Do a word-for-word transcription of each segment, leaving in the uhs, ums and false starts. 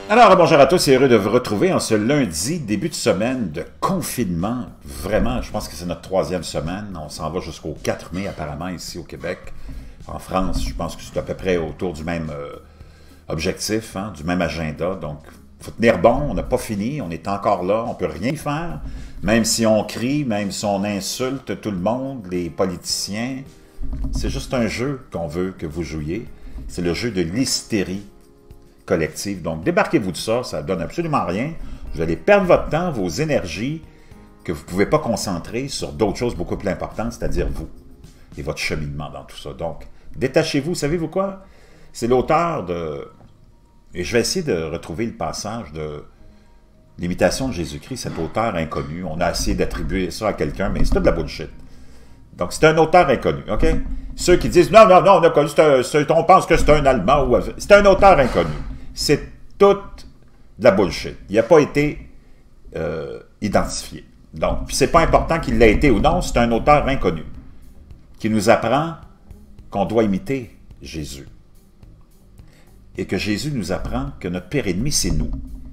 Alors, bonjour à tous et heureux de vous retrouver en ce lundi, début de semaine de confinement. Vraiment, je pense que c'est notre troisième semaine. On s'en va jusqu'au quatre mai apparemment ici au Québec. En France, je pense que c'est à peu près autour du même euh, objectif, hein, du même agenda. Donc, il faut tenir bon, on n'a pas fini, on est encore là, on ne peut rien faire. Même si on crie, même si on insulte tout le monde, les politiciens, c'est juste un jeu qu'on veut que vous jouiez. C'est le jeu de l'hystérie collective. Donc, débarquez-vous de ça, ça ne donne absolument rien. Vous allez perdre votre temps, vos énergies, que vous ne pouvez pas concentrer sur d'autres choses beaucoup plus importantes, c'est-à-dire vous et votre cheminement dans tout ça. Donc, détachez-vous. Savez-vous quoi? C'est l'auteur de... Et je vais essayer de retrouver le passage de l'imitation de Jésus-Christ, cet auteur inconnu. On a essayé d'attribuer ça à quelqu'un, mais c'est de la bullshit. Donc, c'est un auteur inconnu, OK? Ceux qui disent, non, non, non, on a connu, un, on pense que c'est un Allemand ou... C'est un auteur inconnu. C'est toute de la bullshit. Il n'a pas été euh, identifié. Donc, puis c'est pas important qu'il l'ait été ou non, c'est un auteur inconnu qui nous apprend qu'on doit imiter Jésus. Et que Jésus nous apprend que notre pire ennemi, c'est nous.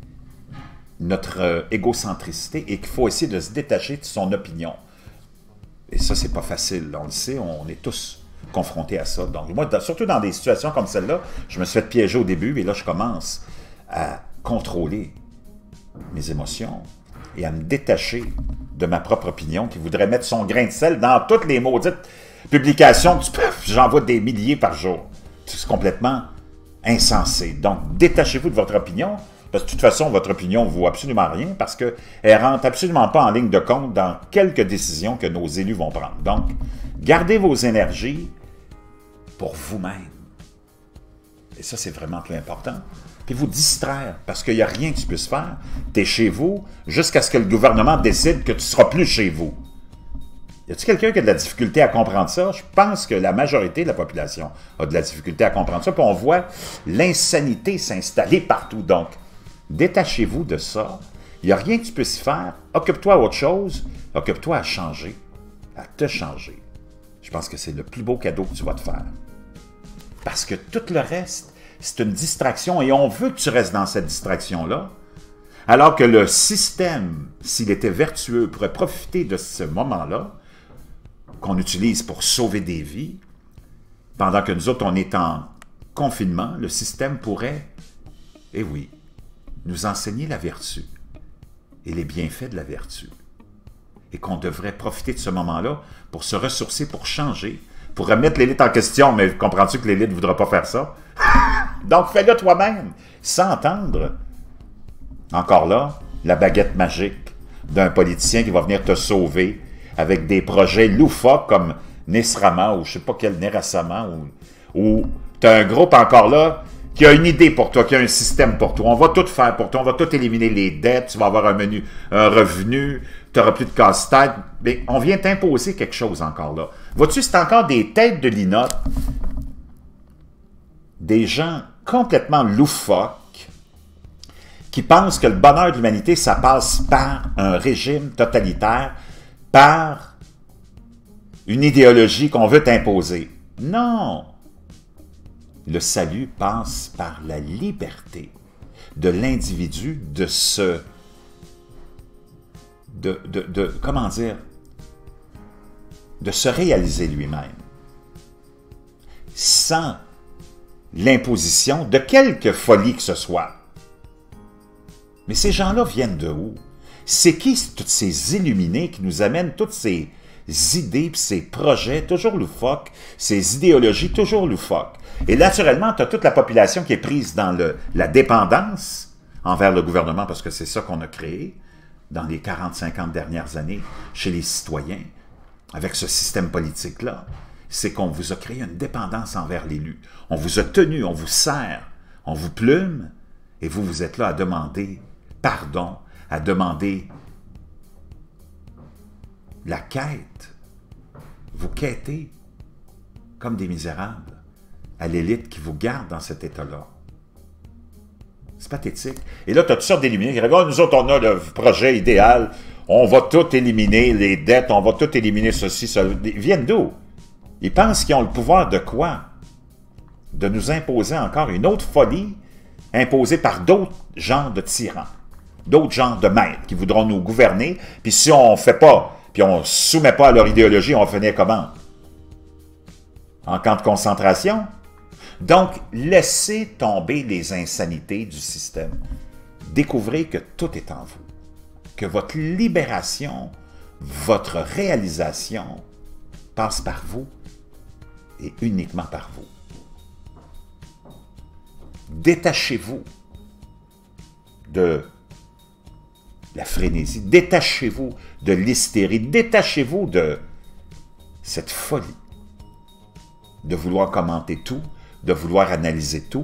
Notre euh, égocentricité et qu'il faut essayer de se détacher de son opinion. Et ça, c'est pas facile. On le sait, on est tous confrontés à ça. Donc, moi, surtout dans des situations comme celle-là, je me suis fait piéger au début, et là, je commence à contrôler mes émotions et à me détacher de ma propre opinion qui voudrait mettre son grain de sel dans toutes les maudites publications que tu peux... J'en vois des milliers par jour. C'est complètement insensé. Donc, détachez-vous de votre opinion, parce que de toute façon, votre opinion ne vaut absolument rien, parce qu'elle ne rentre absolument pas en ligne de compte dans quelques décisions que nos élus vont prendre. Donc, gardez vos énergies pour vous-même. Et ça, c'est vraiment plus important. Puis vous distraire, parce qu'il n'y a rien que tu puisses faire. Tu es chez vous, jusqu'à ce que le gouvernement décide que tu ne seras plus chez vous. Y a-t-il quelqu'un qui a de la difficulté à comprendre ça? Je pense que la majorité de la population a de la difficulté à comprendre ça. Puis on voit l'insanité s'installer partout. Donc, détachez-vous de ça. Il n'y a rien que tu puisses faire. Occupe-toi à autre chose. Occupe-toi à changer, à te changer. Je pense que c'est le plus beau cadeau que tu vas te faire. Parce que tout le reste, c'est une distraction et on veut que tu restes dans cette distraction-là. Alors que le système, s'il était vertueux, pourrait profiter de ce moment-là qu'on utilise pour sauver des vies. Pendant que nous autres, on est en confinement, le système pourrait, eh oui, nous enseigner la vertu et les bienfaits de la vertu. Et qu'on devrait profiter de ce moment-là pour se ressourcer, pour changer, pour remettre l'élite en question. Mais comprends-tu que l'élite ne voudra pas faire ça? Donc, fais-le toi-même, sans entendre, encore là, la baguette magique d'un politicien qui va venir te sauver avec des projets loufoques comme Nesrama ou je ne sais pas quel Nerasama, ou, ou tu as un groupe encore là qui a une idée pour toi, qui a un système pour toi. On va tout faire pour toi, on va tout éliminer les dettes, tu vas avoir un menu, un revenu, tu n'auras plus de casse-tête. Mais on vient t'imposer quelque chose encore là. Vois-tu, c'est encore des têtes de linotte, des gens complètement loufoques qui pensent que le bonheur de l'humanité, ça passe par un régime totalitaire, par une idéologie qu'on veut t'imposer. Non! Le salut passe par la liberté de l'individu de se... De, de, de, comment dire? De se réaliser lui-même. Sans l'imposition de quelque folie que ce soit. Mais ces gens-là viennent de où? C'est qui tous ces illuminés qui nous amènent toutes ces idées, ces projets toujours loufoques, ces idéologies toujours loufoques? Et naturellement, tu as toute la population qui est prise dans le, la dépendance envers le gouvernement, parce que c'est ça qu'on a créé dans les quarante cinquante dernières années chez les citoyens, avec ce système politique-là. C'est qu'on vous a créé une dépendance envers l'élu. On vous a tenu, on vous sert, on vous plume, et vous, vous êtes là à demander pardon, à demander la quête. Vous quêtez comme des misérables à l'élite qui vous garde dans cet état-là. C'est pathétique. Et là, tu as toutes sortes d'éliminés. Oh, nous autres, on a le projet idéal. On va tout éliminer, les dettes, on va tout éliminer ceci, cela. Ils viennent d'où? Ils pensent qu'ils ont le pouvoir de quoi? De nous imposer encore une autre folie imposés par d'autres genres de tyrans, d'autres genres de maîtres qui voudront nous gouverner, puis si on ne fait pas, puis on ne se soumet pas à leur idéologie, on va finir comment? En camp de concentration? Donc, laissez tomber les insanités du système. Découvrez que tout est en vous, que votre libération, votre réalisation passe par vous et uniquement par vous. Détachez-vous de la frénésie, détachez-vous de l'hystérie, détachez-vous de cette folie de vouloir commenter tout, de vouloir analyser tout,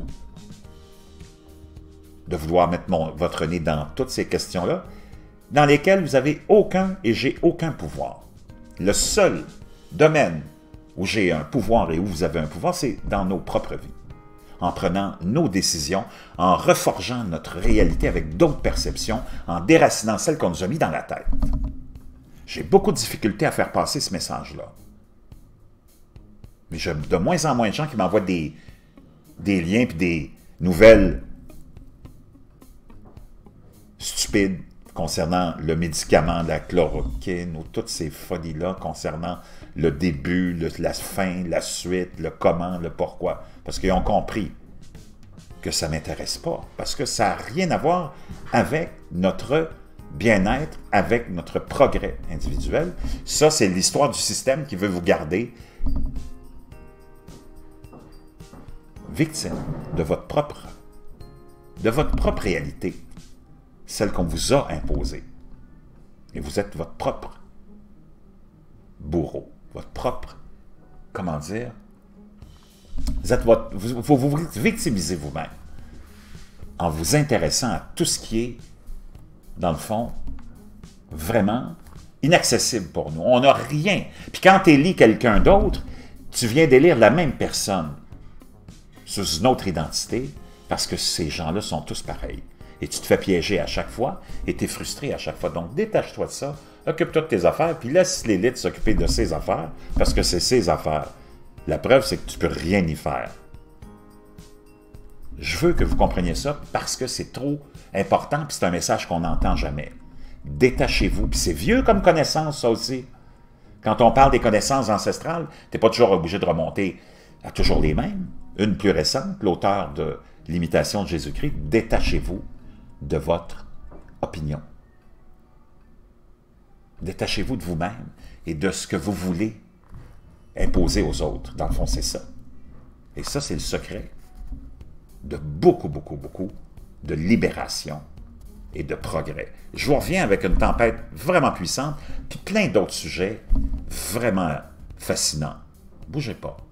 de vouloir mettre mon, votre nez dans toutes ces questions-là, dans lesquelles vous n'avez aucun et j'ai aucun pouvoir. Le seul domaine où j'ai un pouvoir et où vous avez un pouvoir, c'est dans nos propres vies. En prenant nos décisions, en reforgeant notre réalité avec d'autres perceptions, en déracinant celles qu'on nous a mis dans la tête. J'ai beaucoup de difficultés à faire passer ce message-là. Mais j'ai de moins en moins de gens qui m'envoient des, des liens et des nouvelles stupides concernant le médicament, la chloroquine ou toutes ces folies-là concernant le début, le, la fin, la suite, le comment, le pourquoi. Parce qu'ils ont compris que ça ne m'intéresse pas. Parce que ça n'a rien à voir avec notre bien-être, avec notre progrès individuel. Ça, c'est l'histoire du système qui veut vous garder victime de votre propre, de votre propre réalité, celle qu'on vous a imposée. Et vous êtes votre propre bourreau, votre propre, comment dire, vous êtes votre, vous, vous, vous victimisez vous-même en vous intéressant à tout ce qui est, dans le fond, vraiment inaccessible pour nous. On n'a rien. Puis quand tu élis quelqu'un d'autre, tu viens d'élire la même personne sous une autre identité, parce que ces gens-là sont tous pareils. Et tu te fais piéger à chaque fois, et tu es frustré à chaque fois. Donc, détache-toi de ça, occupe-toi de tes affaires, puis laisse l'élite s'occuper de ses affaires, parce que c'est ses affaires. La preuve, c'est que tu ne peux rien y faire. Je veux que vous compreniez ça, parce que c'est trop important, puis c'est un message qu'on n'entend jamais. Détachez-vous, puis c'est vieux comme connaissance, ça aussi. Quand on parle des connaissances ancestrales, tu n'es pas toujours obligé de remonter à toujours les mêmes. Une plus récente, l'auteur de l'imitation de Jésus-Christ, détachez-vous de votre opinion. Détachez-vous de vous-même et de ce que vous voulez imposer aux autres. Dans le fond, c'est ça. Et ça, c'est le secret de beaucoup, beaucoup, beaucoup de libération et de progrès. Je vous reviens avec une tempête vraiment puissante, puis plein d'autres sujets vraiment fascinants. Bougez pas.